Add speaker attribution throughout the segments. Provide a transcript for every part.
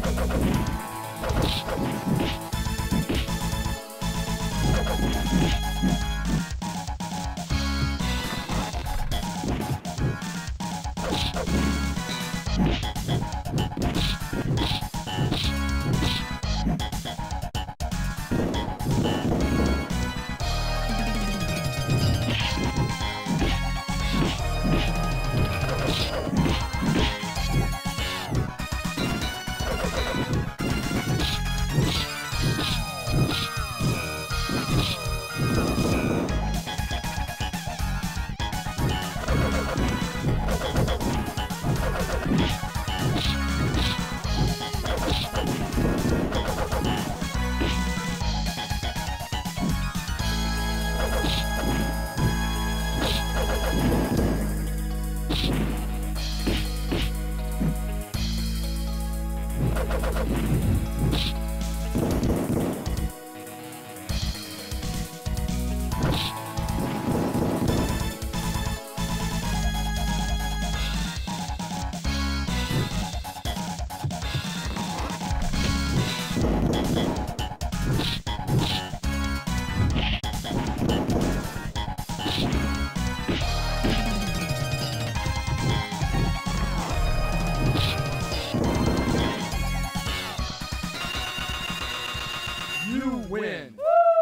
Speaker 1: You win!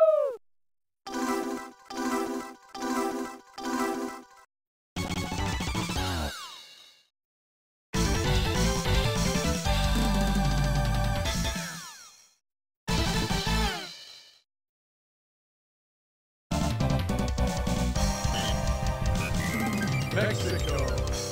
Speaker 1: Mexico!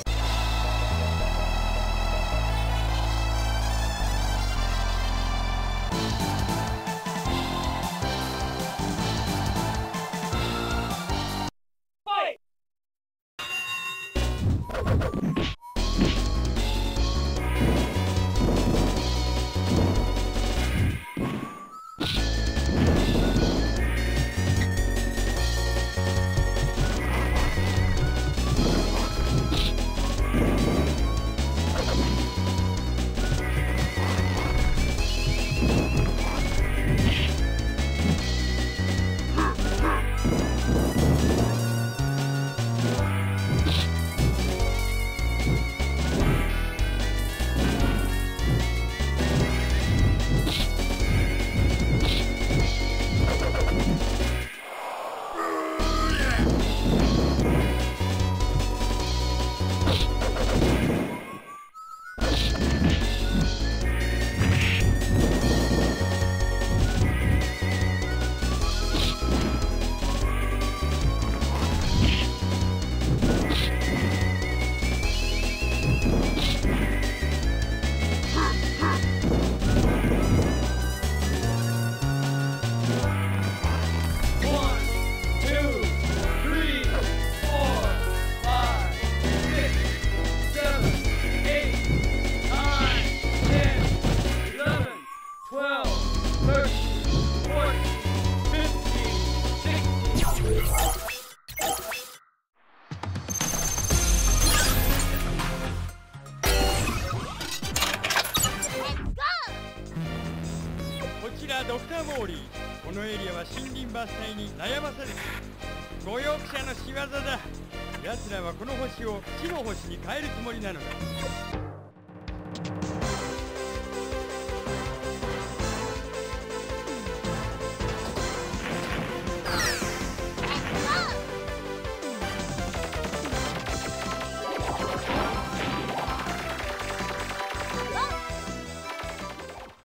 Speaker 2: ドクター・モーリー、このエリアは森林伐採に悩まされている。御用者の仕業だ。奴らはこの星を死の星に変えるつもりなのだ。